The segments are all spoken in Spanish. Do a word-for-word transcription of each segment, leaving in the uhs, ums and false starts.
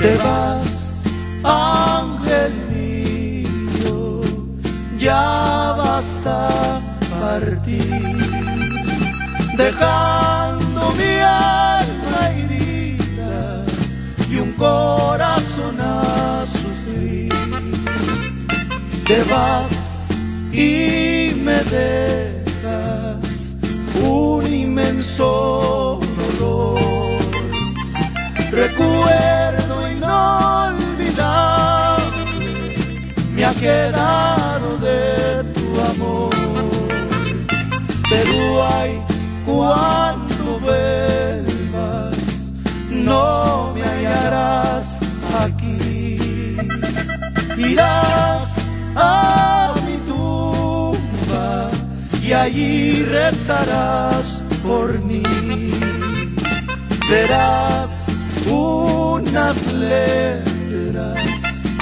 Te vas, ángel mío, ya vas a partir, dejando mi alma herida y un corazón a sufrir. Te vas y me dejas un inmenso dolor, recuerdo inolvidable me ha quedado de tu amor. Pero ay, cuando vuelvas no me hallarás aquí, irás a mi tumba y allí rezarás por mí. Verás unas letras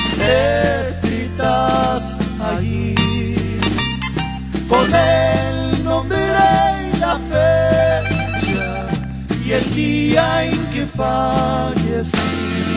escritas allí con el nombre y la fecha y el día en que fallecí.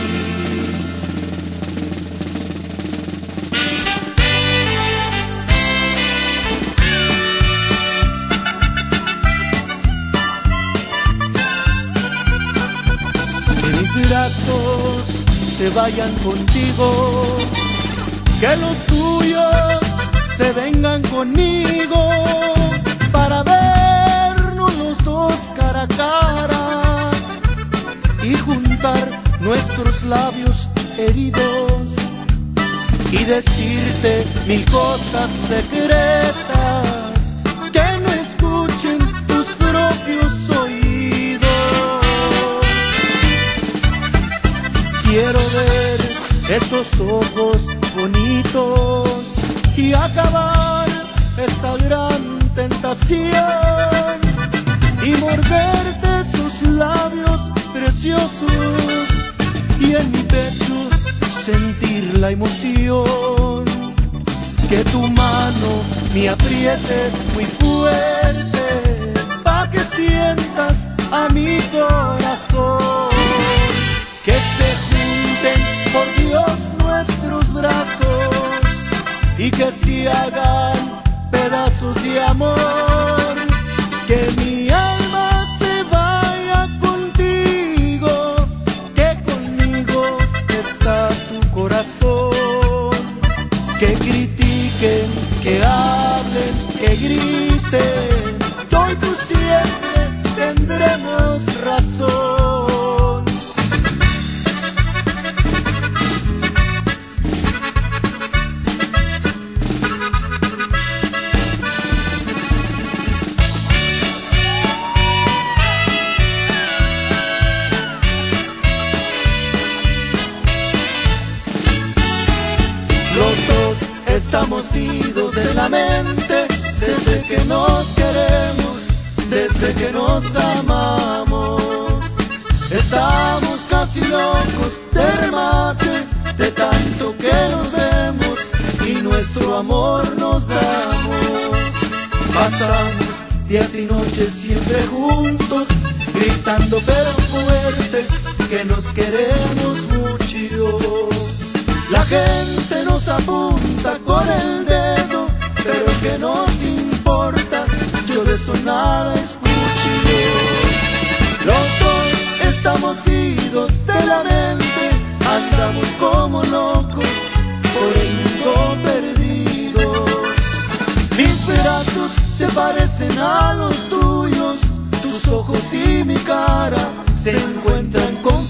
Brazos se vayan contigo, que los tuyos se vengan conmigo, para vernos los dos cara a cara y juntar nuestros labios heridos y decirte mil cosas secretas que no escuchen tus propios oídos. Quiero ver esos ojos bonitos y acabar esta gran tentación y morderte sus labios preciosos y en mi pecho sentir la emoción, que tu mano me apriete muy fuerte pa' que sientas a mi corazón. Que se junten, por Dios, nuestros brazos y que se hagan pedazos de amor. Que mi alma se vaya contigo, que conmigo está tu corazón. Que critiquen, que hablen, que griten, que hoy tú siempre tendremos razón. Los dos estamos idos de la mente desde que nos queremos, desde que nos amamos. Estamos casi locos de remate, de tanto que nos vemos y nuestro amor nos damos. Pasamos días y noches siempre juntos, gritando pero fuerte que nos queremos mucho. La gente nos apunta con el dedo, pero que nos importa, yo de eso nada escucho. Los dos estamos idos de la mente, andamos como locos por el mundo perdidos. Mis brazos se parecen a los tuyos, tus ojos y mi cara se encuentran con